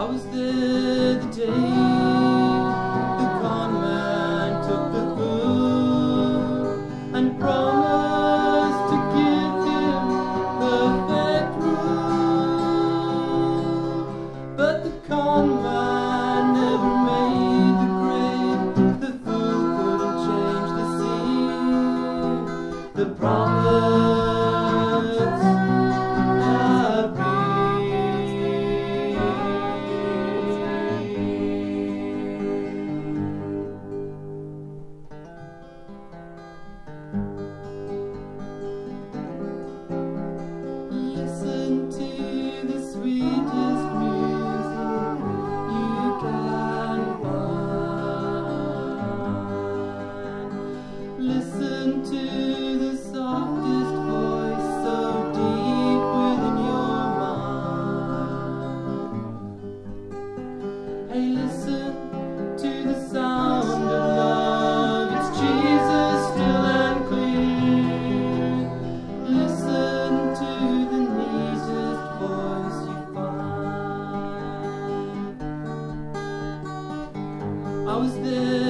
was there the day the con man took the food and promised to give him perfect rule. But the con man never made the grade. The fool couldn't change the scene. The prophets have been. Listen to the sweetest music you can find. Listen to the softest voice so deep within your mind. Hey, listen to the sound of love. It's Jesus still and clear. Listen to the neatest voice you find. I was there